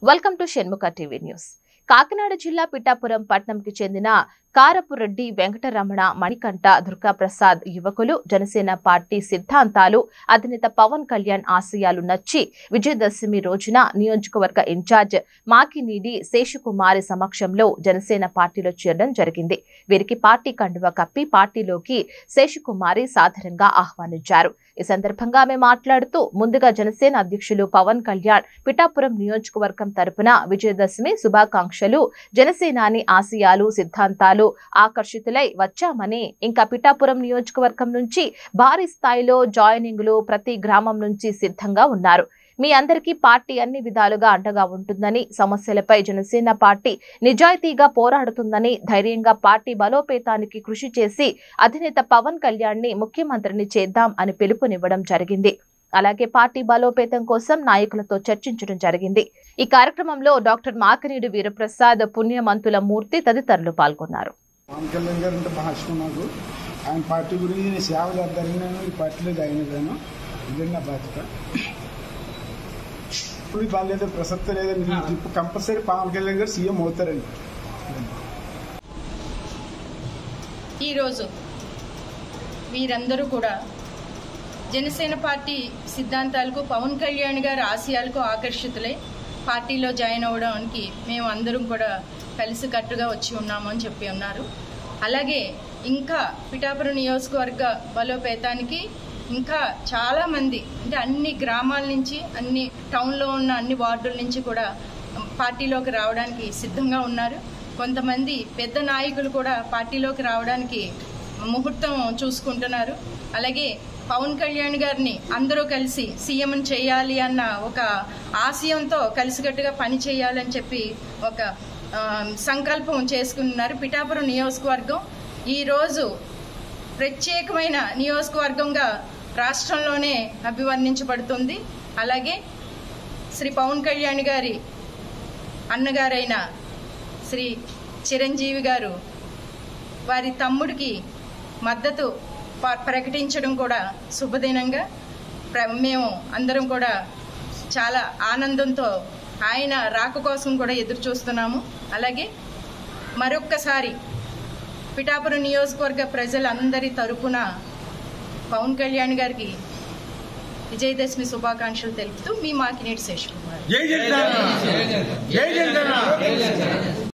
Welcome to Shanmukha TV news. Kakinada జిల్లా పిఠాపురం పట్టణంకి చెందిన కారపురెడ్డి వెంకటరమణ, మణికంఠ, దుర్గాప్రసాద్ యువకులు జనసేన పార్టీ సిద్ధాంతాలు, అధినేత పవన్ కళ్యాణ్ ఆశయాలు నచ్చి విజయదశమి రోజున నియోజకవర్గ ఇన్ఛార్జ్ మాకినీడి శేషకుమారి సమక్షంలో జనసేన పార్టీలో చేరడం జరిగింది. వీరికి పార్టీ కండువా కప్పి పార్టీలోకి శేషకుమారి సాదరంగా ఆహ్వానించారు. ఈ సందర్భంగా ఆమె మాట్లాడుతూ, ముందుగా జనసేన అధ్యక్షులు పవన్ కళ్యాణ్ పిఠాపురం నియోజకవర్గం తరపున విజయదశమి శుభాకాంక్షలు. జనసేనాని ఆశయాలు, సిద్ధాంతాలు ఆకర్షితులై వచ్చామని, ఇంకా పిఠాపురం నియోజకవర్గం నుంచి భారీ స్థాయిలో జాయినింగ్లు ప్రతి గ్రామం నుంచి సిద్ధంగా ఉన్నారు. మీ అందరికీ పార్టీ అన్ని విధాలుగా అండగా ఉంటుందని, సమస్యలపై జనసేన పార్టీ నిజాయితీగా పోరాడుతుందని, ధైర్యంగా పార్టీ బలోపేతానికి కృషి చేసి అధినేత పవన్ కళ్యాణ్ ని ముఖ్యమంత్రిని చేద్దాం అని పిలుపునివ్వడం జరిగింది. అలాగే పార్టీ బలోపేతం కోసం నాయకులతో చర్చించడం జరిగింది. ఈ కార్యక్రమంలో డాక్టర్ మాకినీడి వీరప్రసాద్, పుణ్యమంతుల మూర్తి తదితరులు పాల్గొన్నారు. బాగాలేదు, ప్రసక్తి లేదని కంపల్సరీ పవన్ కళ్యాణ్ గారు సీఎం అవుతారండి. ఈరోజు వీరందరూ కూడా జనసేన పార్టీ సిద్ధాంతాలకు, పవన్ కళ్యాణ్ గారి ఆశయాలకు ఆకర్షితులై పార్టీలో జాయిన్ అవ్వడానికి మేము అందరం కూడా కలిసికట్టుగా వచ్చి ఉన్నాము అని చెప్పి ఉన్నారు. అలాగే ఇంకా పిఠాపురం నియోజకవర్గ బలోపేతానికి ఇంకా చాలామంది, అంటే అన్ని గ్రామాల నుంచి, అన్ని టౌన్లో ఉన్న అన్ని వార్డుల నుంచి కూడా పార్టీలోకి రావడానికి సిద్ధంగా ఉన్నారు. కొంతమంది పెద్ద నాయకులు కూడా పార్టీలోకి రావడానికి ముహూర్తం చూసుకుంటున్నారు. అలాగే పవన్ కళ్యాణ్ గారిని అందరూ కలిసి సీఎంని చేయాలి అన్న ఒక ఆశయంతో కలిసికట్టుగా పని చేయాలని చెప్పి ఒక సంకల్పం చేసుకున్నారు. పిఠాపురం నియోజకవర్గం ఈరోజు ప్రత్యేకమైన నియోజకవర్గంగా రాష్ట్రంలోనే అభివర్ణించబడుతుంది. అలాగే శ్రీ పవన్ కళ్యాణ్ గారి అన్నగారైన శ్రీ చిరంజీవి గారు వారి తమ్ముడికి మద్దతు ప్రకటించడం కూడా శుభదినంగా మేము అందరం కూడా చాలా ఆనందంతో ఆయన రాక కోసం కూడా ఎదురు చూస్తున్నాము. అలాగే మరొక్కసారి పిఠాపురం నియోజకవర్గ ప్రజలందరి తరపున పవన్ కళ్యాణ్ గారికి విజయదశమి శుభాకాంక్షలు తెలుపుతూ మీ మాకినీడి శేషకుమార్.